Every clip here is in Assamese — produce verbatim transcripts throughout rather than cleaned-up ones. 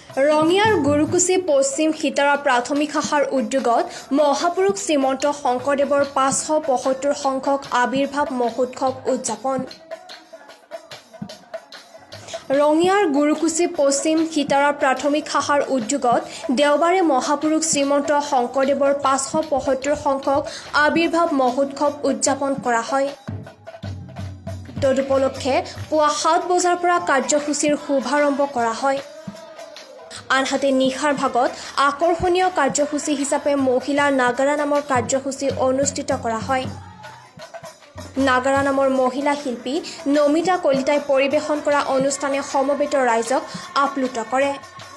ৰঙিয়াৰ গুৰুকুচি পশ্চিম সীতাৰা প্ৰাথমিক শাখাৰ উদ্যোগত মহাপুৰুষ শ্ৰীমন্ত শংকৰদেৱৰ পাঁচশ পঁয়সত্তৰ সংখ্যক আবিৰ্ভাৱ মহোৎসৱ উদযাপন। ৰঙিয়াৰ গুৰুকুচি পশ্চিম সীতাৰা প্ৰাথমিক শাখাৰ উদ্যোগত দেওবাৰে মহাপুৰুষ শ্ৰীমন্ত শংকৰদেৱৰ পাঁচশ পঁয়সত্তৰ সংখ্যক আবিৰ্ভাৱ মহোৎসৱ উদযাপন কৰা হয়। তদুপলক্ষে পুৱা সাত বজাৰ পৰা কাৰ্যসূচীৰ শুভাৰম্ভ কৰা হয়। আনহাতে নিশাৰ ভাগত আকৰ্ষণীয় কাৰ্যসূচী হিচাপে মহিলা নাগাৰা নামৰ কাৰ্যসূচী অনুষ্ঠিত কৰা হয়। নাগাৰা নামৰ মহিলা শিল্পী নমিতা কলিতাই পৰিৱেশন কৰা অনুষ্ঠানে সমবেত ৰাইজক আপ্লুত কৰে।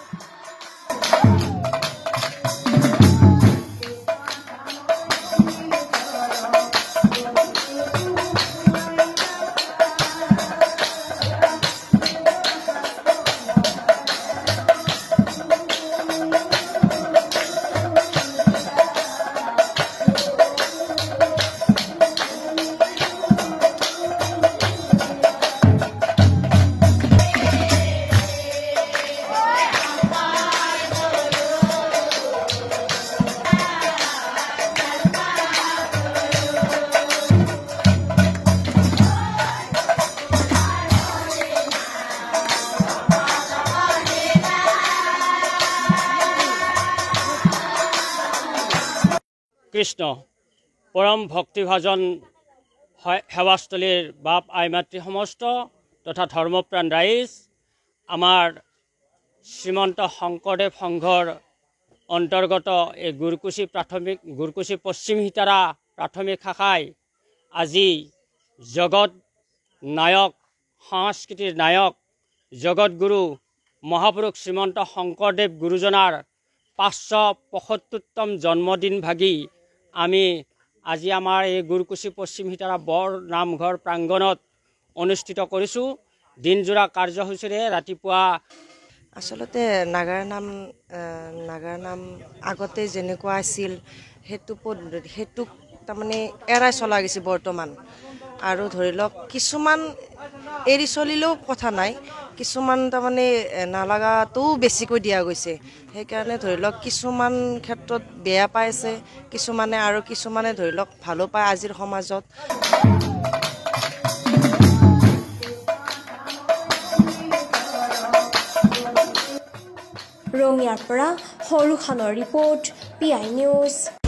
কৃষ্ণ পৰম ভক্তিভাজন সেৱাস্থলীৰ বাপ আই মাতৃ সমস্ত তথা ধৰ্মপ্ৰাণ ৰাইজ, আমাৰ শ্ৰীমন্ত শংকৰদেৱ সংঘৰ অন্তৰ্গত এই গুৰুকুচি প্ৰাথমিক গুৰুকুচি পশ্চিম সীতাৰা প্ৰাথমিক শাখাই আজি জগত নায়ক সংস্কৃতিৰ নায়ক জগতগুৰু মহাপুৰুষ শ্ৰীমন্ত শংকৰদেৱ গুৰুজনাৰ পাঁচশ পঁয়সত্তৰতম জন্মদিন ভাগি আমি আজি আমাৰ এই গুৰুকুচি পশ্চিম সীতাৰা বৰ নামঘৰ প্ৰাংগণত অনুষ্ঠিত কৰিছোঁ। দিনজোৰা কাৰ্যসূচীৰে ৰাতিপুৱা আচলতে নাগাৰা নাম নাগাৰা নাম আগতে যেনেকুৱা আছিল সেইটো সেইটোক তাৰমানে এৰাই চলা গৈছে বৰ্তমান। আৰু ধৰি লওক কিছুমান এৰি চলিলেও কথা নাই, কিছুমান তাৰমানে নালাগাটোও বেছিকৈ দিয়া গৈছে। সেইকাৰণে ধৰি লওক কিছুমান ক্ষেত্ৰত বেয়া পাইছে, কিছুমানে আৰু কিছুমানে ধৰি লওক ভালো পায় আজিৰ সমাজত। ৰঙিয়াৰ পৰা সৰুখানৰ ৰিপৰ্ট, পি আই নিউজ।